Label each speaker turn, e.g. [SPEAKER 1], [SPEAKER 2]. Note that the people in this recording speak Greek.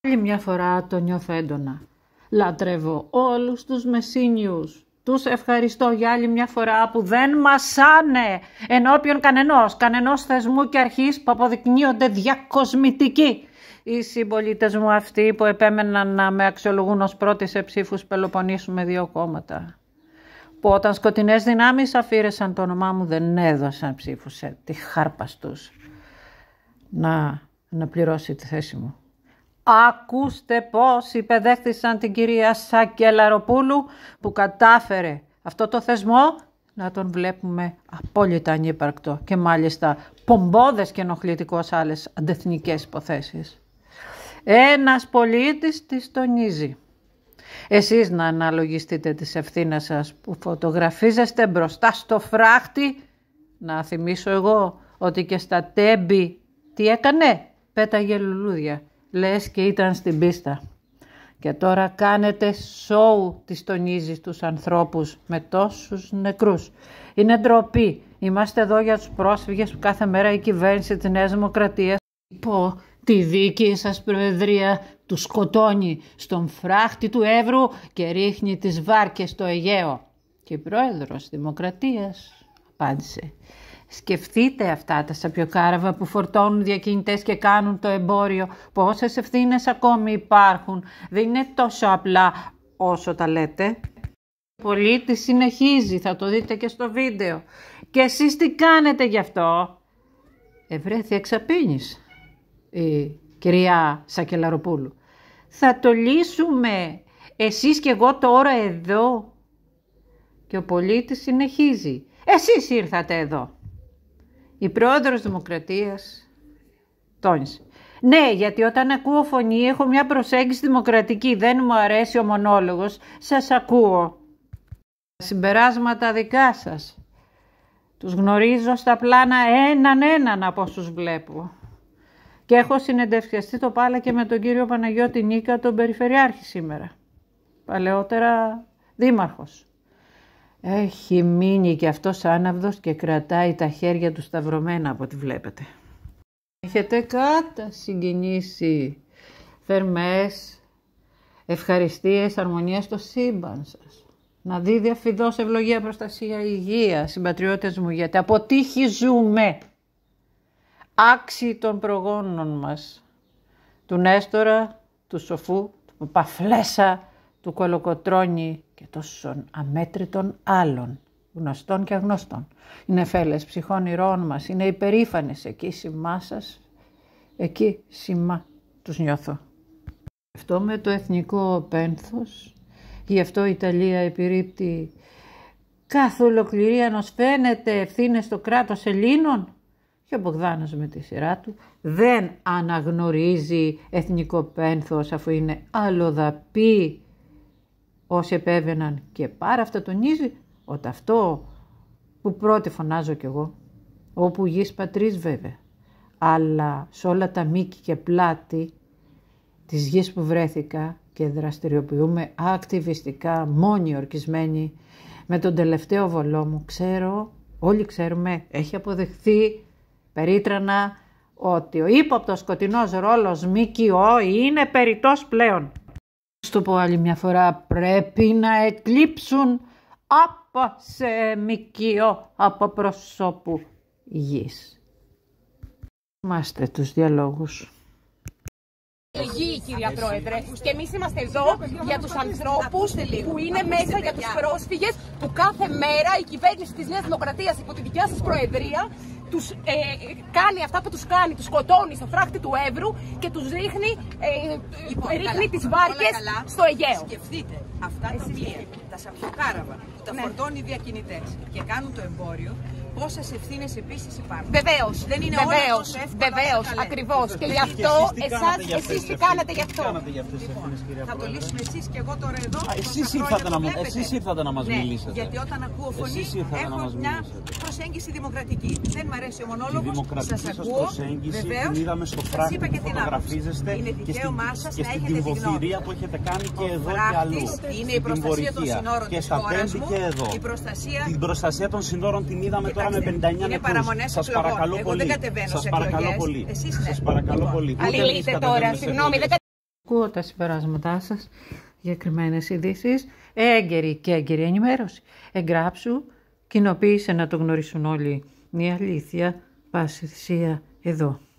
[SPEAKER 1] Άλλη μια φορά το νιώθω έντονα. Λατρεύω όλους τους μεσίνιους. Τους ευχαριστώ για άλλη μια φορά που δεν μασάνε ενώπιον κανενός θεσμού και αρχής που αποδεικνύονται διακοσμητικοί. Οι συμπολίτες μου αυτοί που επέμεναν να με αξιολογούν ως πρώτοι σε ψήφους Πελοποννήσου με 2 κόμματα. Που όταν σκοτεινές δυνάμεις αφήρεσαν το όνομά μου δεν έδωσαν ψήφους σε τη χάρπα τους να πληρώσει τη θέση μου. Ακούστε πώς υπεδέχθησαν την κυρία Σακελαροπούλου που κατάφερε αυτό το θεσμό να τον βλέπουμε απόλυτα ανύπαρκτο και μάλιστα πομπόδες και ενοχλητικό σε άλλες αντεθνικές υποθέσεις. Ένας πολίτης της τονίζει. Εσείς να αναλογιστείτε τις ευθύνες σας που φωτογραφίζεστε μπροστά στο φράχτη. Να θυμίσω εγώ ότι και στα Τέμπη τι έκανε, πέταγε λουλούδια. Λες και ήταν στην πίστα. Και τώρα κάνετε σόου της τονίζεις τους ανθρώπους με τόσους νεκρούς. Είναι ντροπή. Είμαστε εδώ για τους πρόσφυγες που κάθε μέρα η κυβέρνηση της Νέας Δημοκρατίας υπό τη δίκη σας προεδρία του σκοτώνει στον φράχτη του Εύρου και ρίχνει τις βάρκες στο Αιγαίο. Και η πρόεδρος Δημοκρατίας απάντησε. Σκεφτείτε αυτά τα σαπιοκάραβα που φορτώνουν διακινητές και κάνουν το εμπόριο. Πόσες ευθύνες ακόμη υπάρχουν. Δεν είναι τόσο απλά όσο τα λέτε. Ο πολίτης συνεχίζει, θα το δείτε και στο βίντεο. Και εσείς τι κάνετε γι' αυτό. Ευρέθη εξαπίνης η κυρία Σακελαροπούλου. Θα το λύσουμε εσείς και εγώ τώρα εδώ. Και ο πολίτης συνεχίζει. Εσείς ήρθατε εδώ. Η πρόεδρος Δημοκρατίας τόνισε. Ναι, γιατί όταν ακούω φωνή έχω μια προσέγγιση δημοκρατική. Δεν μου αρέσει ο μονόλογος. Σας ακούω. Συμπεράσματα δικά σας. Τους γνωρίζω στα πλάνα έναν από όσους βλέπω. Και έχω συνεντευξιαστεί το πάλα και με τον κύριο Παναγιώτη Νίκα, τον Περιφερειάρχη σήμερα. Παλαιότερα δήμαρχος. Έχει μείνει και αυτός άναυδος και κρατάει τα χέρια του σταυρωμένα από ό,τι βλέπετε. Έχετε κατασυγκινήσει θερμές ευχαριστίες, αρμονία στο σύμπαν σας. Να δίδει αφιδώς ευλογία, προστασία, υγεία, συμπατριώτες μου, γιατί από τύχη ζούμε. Άξιοι των προγόνων μας, του Νέστορα, του Σοφού, του Παπαφλέσσα, του Κολοκοτρώνη και τόσων αμέτρητων άλλων, γνωστών και αγνώστων. Είναι φέλες ψυχών ηρώων μας, είναι υπερήφανες, εκεί σημά σας, εκεί σημά τους νιώθω. Αυτό με το εθνικό πένθος, γι' αυτό η Ιταλία επιρρύπτει κάθε ολοκληρία ενός φαίνεται ευθύνες στο κράτος Ελλήνων. Και ο Μπογδάνος με τη σειρά του δεν αναγνωρίζει εθνικό πένθος αφού είναι αλλοδαπή όσοι επέβαιναν και πάρα αυτά τονίζει ότι αυτό που πρώτη φωνάζω κι εγώ, όπου γης πατρίς βέβαια, αλλά σε όλα τα μήκη και πλάτη της γης που βρέθηκα και δραστηριοποιούμε ακτιβιστικά, μόνοι ορκισμένοι με τον τελευταίο βολό μου, ξέρω, όλοι ξέρουμε, έχει αποδεχθεί περίτρανα ότι ο ύποπτος σκοτεινός ρόλος ΜΚΟ είναι περιττός πλέον. Στο πω άλλη μια φορά, πρέπει να εκλείψουν από σε ΜΚΟ από προσώπου γης. Είμαστε τους διαλόγους.
[SPEAKER 2] Κυρία Πρόεδρε, και εμείς είμαστε εδώ για τους ανθρώπους που είναι μέσα, για τους πρόσφυγες που κάθε μέρα η κυβέρνηση της Νέας Δημοκρατίας υπό τη δικιά σας Προεδρία τους κάνει αυτά που τους κάνει, τους σκοτώνει στο φράχτη του Εύρου και τους ρίχνει τις βάρκες στο Αιγαίο.
[SPEAKER 3] Σκεφτείτε αυτά τα πλοία, τα σαπιοκάραβα που τα φορτώνει οι διακινητές και κάνουν το εμπόριο, πόσες ευθύνες επίσης υπάρχουν.
[SPEAKER 2] Βεβαίως,
[SPEAKER 3] δεν είναι
[SPEAKER 2] βεβαίως, ακριβώς. Και γι' αυτό εσείς τι κάνατε γι' αυτό.
[SPEAKER 3] Θα το λύσουμε εσείς και εγώ τώρα εδώ.
[SPEAKER 4] Εσείς ήρθατε να μας μιλήσετε.
[SPEAKER 3] Γιατί όταν ακούω φωνή έχω μια προσέγγιση δημοκρατική. Δεν μ' αρέσει ο μονόλογος, σας ακούω. Βεβαίως,
[SPEAKER 4] την είδαμε στο φράχτη που φωτογραφίζεστε και στην τυμβοθυρία που έχετε κάνει και εδώ και αλλού.
[SPEAKER 3] Είναι η προστασία των συνόρων της χώρας μου.
[SPEAKER 4] Την προστασία των συνόρων την είδαμε τώρα με 59 νεκρούς. Σας παρακαλώ πολύ. Σας παρακαλώ πολύ.
[SPEAKER 3] Σας παρακαλώ πολύ.
[SPEAKER 2] Αλληλείτε τώρα, συγγνώμη.
[SPEAKER 1] Ακούω τα συμπεράσματά σας, συγκεκριμένες ειδήσεις, έγκαιρη και έγκαιρη ενημέρωση. Εγγράψου, κοινοποίησε να το γνωρίσουν όλοι. Η αλήθεια, πάση θυσία εδώ.